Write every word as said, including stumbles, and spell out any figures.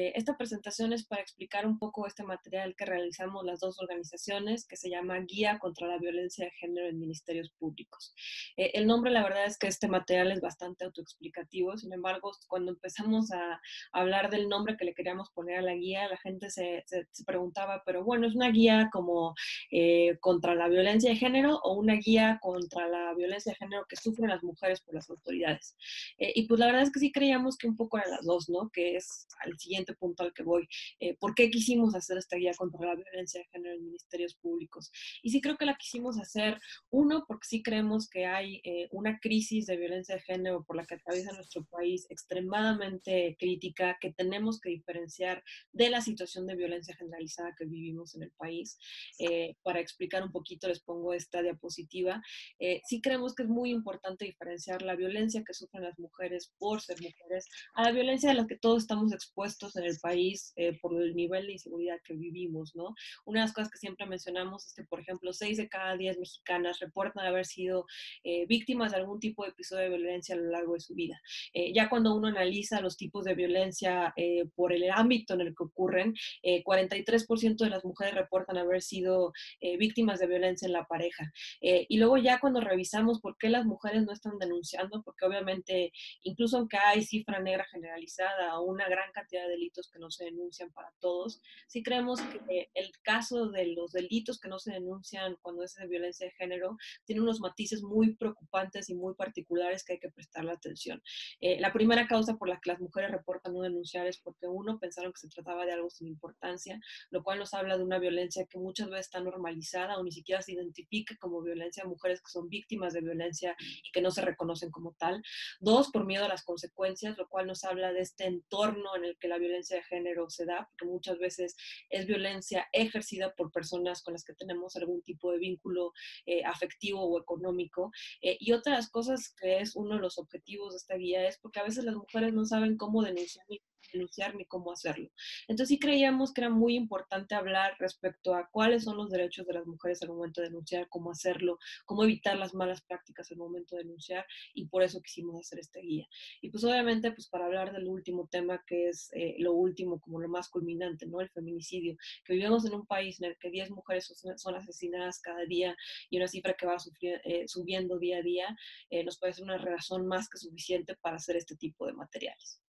Eh, esta presentación es para explicar un poco este material que realizamos las dos organizaciones, que se llama Guía contra la Violencia de Género en Ministerios Públicos. Eh, el nombre, la verdad es que este material es bastante autoexplicativo. Sin embargo, cuando empezamos a hablar del nombre que le queríamos poner a la guía, la gente se, se, se preguntaba, pero bueno, ¿es una guía como eh, contra la violencia de género o una guía contra la violencia de género que sufren las mujeres por las autoridades? Eh, y pues la verdad es que sí creíamos que un poco eran las dos, ¿no? Que es al siguiente punto al que voy. Eh, ¿Por qué quisimos hacer esta guía contra la violencia de género en ministerios públicos? Y sí creo que la quisimos hacer, uno, porque sí creemos que hay eh, una crisis de violencia de género por la que atraviesa nuestro país extremadamente crítica, que tenemos que diferenciar de la situación de violencia generalizada que vivimos en el país. Eh, para explicar un poquito, les pongo esta diapositiva. Eh, sí creemos que es muy importante diferenciar la violencia que sufren las mujeres por ser mujeres a la violencia a la que todos estamos expuestos en el país eh, por el nivel de inseguridad que vivimos, ¿no? Una de las cosas que siempre mencionamos es que, por ejemplo, seis de cada diez mexicanas reportan haber sido eh, víctimas de algún tipo de episodio de violencia a lo largo de su vida. Eh, ya cuando uno analiza los tipos de violencia eh, por el ámbito en el que ocurren, eh, cuarenta y tres por ciento de las mujeres reportan haber sido eh, víctimas de violencia en la pareja. Eh, y luego ya cuando revisamos por qué las mujeres no están denunciando, porque obviamente incluso aunque hay cifra negra generalizada o una gran cantidad de delitos que no se denuncian para todos, sí creemos que el caso de los delitos que no se denuncian cuando es de violencia de género tiene unos matices muy preocupantes y muy particulares que hay que prestarle atención. Eh, la primera causa por la que las mujeres reportan no denunciar es porque uno pensaron que se trataba de algo sin importancia, lo cual nos habla de una violencia que muchas veces está normalizada o ni siquiera se identifica como violencia a mujeres que son víctimas de violencia y que no se reconocen como tal. Dos, por miedo a las consecuencias, lo cual nos habla de este entorno en el que la violencia de género se da, porque muchas veces es violencia ejercida por personas con las que tenemos algún tipo de vínculo eh, afectivo o económico. Eh, y otra de las cosas que es uno de los objetivos de esta guía es porque a veces las mujeres no saben cómo denunciar ni denunciar ni cómo hacerlo. Entonces sí creíamos que era muy importante hablar respecto a cuáles son los derechos de las mujeres al momento de denunciar, cómo hacerlo, cómo evitar las malas prácticas al momento de denunciar, y por eso quisimos hacer esta guía. Y pues obviamente pues para hablar del último tema que es eh, lo último como lo más culminante, ¿no? El feminicidio, que vivimos en un país en el que diez mujeres son, son asesinadas cada día y una cifra que va sufrir, eh, subiendo día a día, eh, nos parece una razón más que suficiente para hacer este tipo de materiales.